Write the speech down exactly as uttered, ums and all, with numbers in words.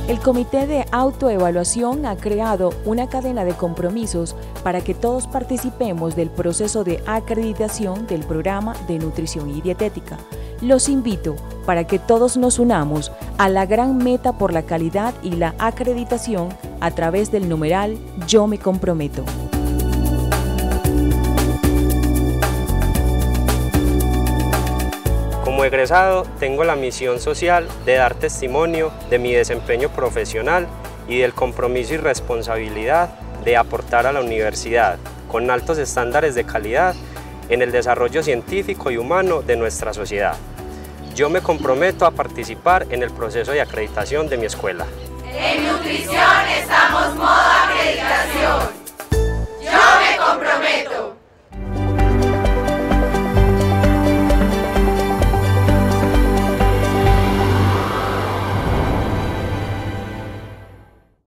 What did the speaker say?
El Comité de Autoevaluación ha creado una cadena de compromisos para que todos participemos del proceso de acreditación del programa de nutrición y dietética. Los invito para que todos nos unamos a la gran meta por la calidad y la acreditación a través del numeral Yo me comprometo. Como egresado, tengo la misión social de dar testimonio de mi desempeño profesional y del compromiso y responsabilidad de aportar a la universidad con altos estándares de calidad en el desarrollo científico y humano de nuestra sociedad. Yo me comprometo a participar en el proceso de acreditación de mi escuela. En nutrición estamos modo acreditación. Yo me comprometo.